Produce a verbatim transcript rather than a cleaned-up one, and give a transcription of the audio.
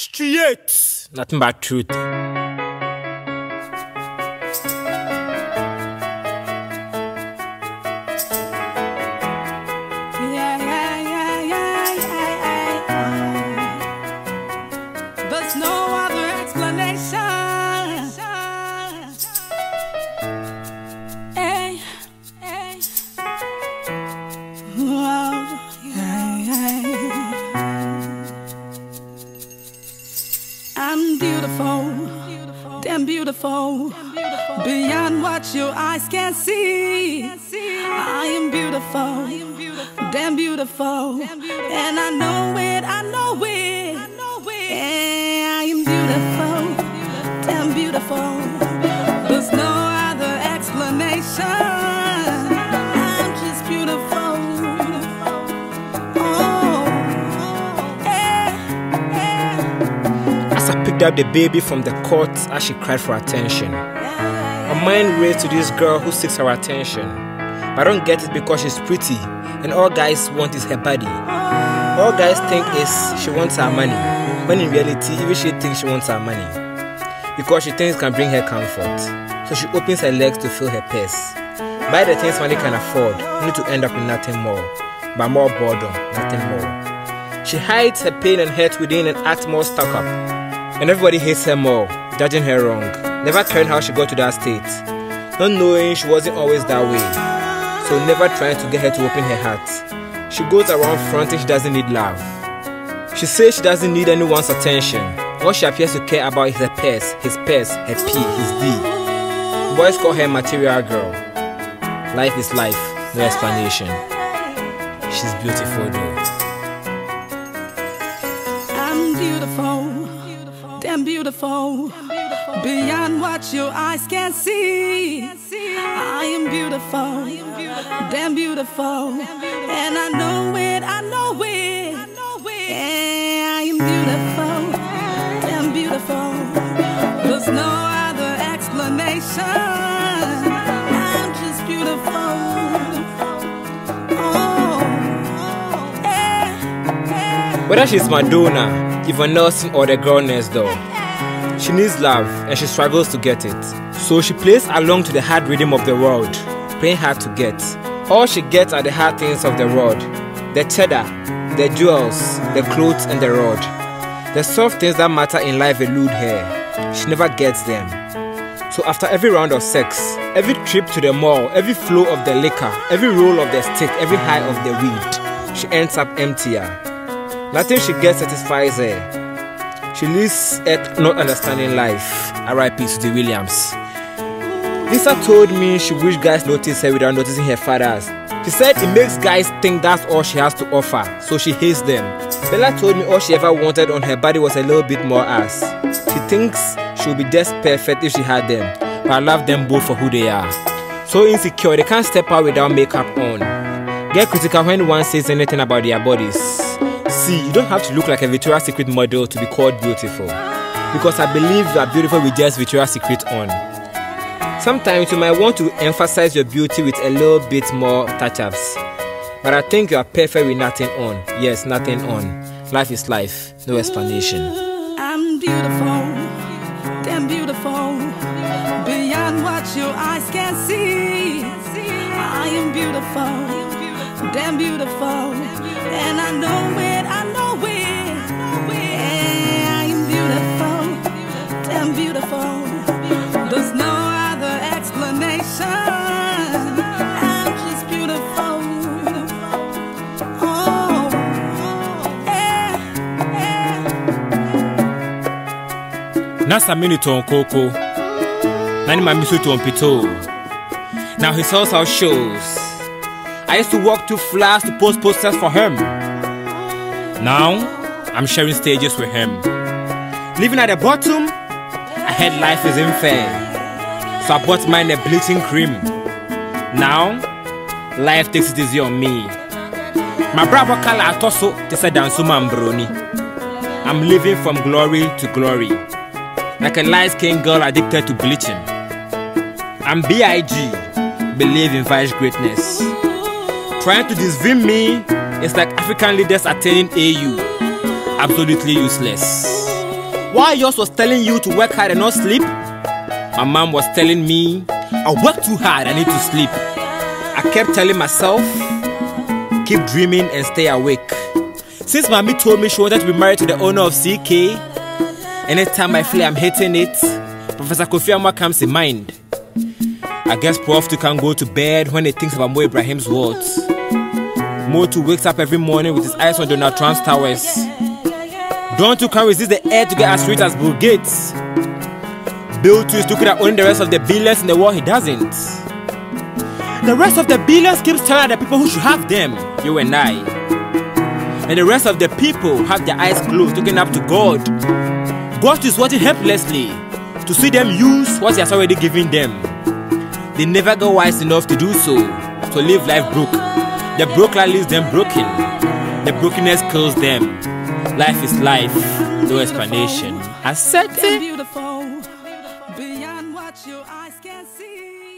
Straight, nothing but truth. There's no other explanation. Hey, hey. Whoa, yeah, yeah. I'm beautiful, damn beautiful, beyond what your eyes can see. I am beautiful, damn beautiful, and I know it, I know it. Yeah, I am beautiful, damn beautiful. There's no other explanation. I'm just beautiful. Oh, yeah, yeah. As I picked up the baby from the cot as she cried for attention, my mind raced to this girl who seeks her attention. But I don't get it because she's pretty and all guys want is her body. All guys think is she wants her money, when in reality even she thinks she wants her money because she thinks it can bring her comfort. So she opens her legs to fill her purse. Buy the things money can afford, only to end up in nothing more, but more boredom, nothing more. She hides her pain and hurt within and acts more stuck up. And everybody hates her more, judging her wrong, never caring how she got to that state, not knowing she wasn't always that way. So never trying to get her to open her heart. She goes around fronting she doesn't need love. She says she doesn't need anyone's attention. All she appears to care about is her purse, his purse, her P, his D. Boys call her material girl. Life is life, no explanation. She's beautiful though. I'm beautiful, damn beautiful, beyond what your eyes can see. I am beautiful, damn beautiful, and I know it, I know it. Yeah, I am beautiful, damn beautiful. There's no other explanation. I'm just beautiful. Oh, yeah, yeah. Whether she's Madonna, Yvonne Nelson, or the girl next door, she needs love and she struggles to get it. So she plays along to the hard rhythm of the world, playing hard to get. All she gets are the hard things of the world, the cheddar, the jewels, the clothes and the rod. The soft things that matter in life elude her. She never gets them. So after every round of sex, every trip to the mall, every flow of the liquor, every roll of the stick, every high of the weed, she ends up emptier. Nothing she gets satisfies her. She leaves Earth not understanding life. R I P to the Williams. Lisa told me she wished guys notice her without noticing her fathers. She said it makes guys think that's all she has to offer, so she hates them. Bella told me all she ever wanted on her body was a little bit more ass. She thinks she would be just perfect if she had them, but I love them both for who they are. So insecure, they can't step out without makeup on. Get critical when one says anything about their bodies. See, you don't have to look like a Victoria's Secret model to be called beautiful. Because I believe you are beautiful with just Victoria's Secret on. Sometimes you might want to emphasize your beauty with a little bit more touch-ups. But I think you are perfect with nothing on. Yes, nothing on. Life is life, no explanation. I'm beautiful, damn beautiful, beyond what your eyes can see. I am beautiful, damn beautiful, and I know it, I know it. Yeah, I am beautiful, damn beautiful. There's no other explanation. I'm just beautiful. Oh, yeah, yeah. Nasa minute on Coco. Nani mamisu to on Pito. Now he sells our shows. I used to walk to flats to post posters for him. Now I'm sharing stages with him. Living at the bottom, I heard life isn't fair. So I bought mine a bleaching cream. Now, life takes it easy on me. My brother Kala Atoso Tessa Dansuma Mbroni. I'm living from glory to glory, like a light-skinned girl addicted to bleaching. I'm B I G, believe in vice greatness. Trying to disvim me is like African leaders attaining A U. Absolutely useless. While yours was telling you to work hard and not sleep, my mom was telling me, I work too hard, I need to sleep. I kept telling myself, keep dreaming and stay awake. Since mommy told me she wanted to be married to the owner of C K, anytime I feel I'm hating it, Professor Kofi Rana comes in mind. I guess Prof two can go to bed when he thinks about Mo Ibrahim's words. Mo two wakes up every morning with his eyes on Donald Trump's towers. Don two can't resist the air to get as rich as Bill Gates. Bill two is looking at owning the rest of the billions in the world he doesn't. The rest of the billions keeps telling the people who should have them, you and I. And the rest of the people have their eyes closed, looking up to God. God is watching helplessly to see them use what He has already given them. They never got wise enough to do so, to live life broke. The broke life leaves them broken. The brokenness kills them. Life is life, no explanation. I said it. Beautiful, beyond what your eyes can see.